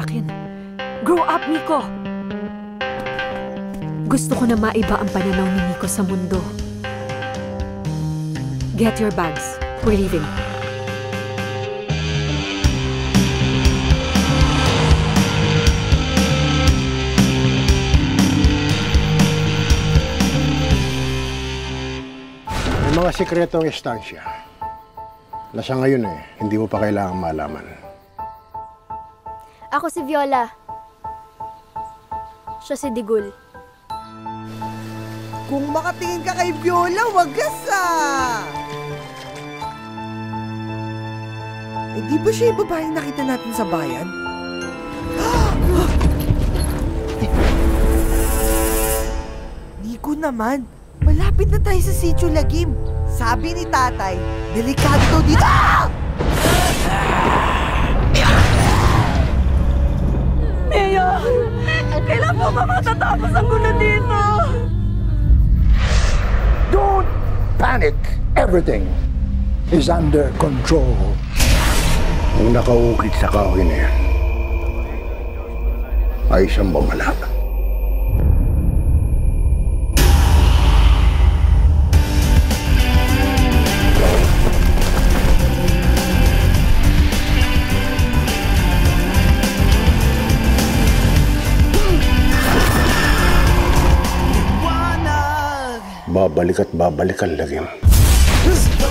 akin. Grow up, Miko! Gusto ko na maiba ang pananaw ni Miko sa mundo. Get your bags. We're leaving. May mga sikretong estansya. Nasa ngayon hindi mo pa kailangang malaman. Ako si Viola. Siya si Digul. Kung makatingin ka kay Viola, wagas Eh di ba siya yung babaeng nakita natin sa bayan? Nico naman, malapit na tayo sa Sitio Lagim. Sabi ni tatay, delikado daw dito. Mayor! Kailan po ba matatapos ang gulo dito? Don't panic. Everything is under control. Ang nakaukit sa kahoy na yan ay isang babalak. Babalik at babalik ang lagim.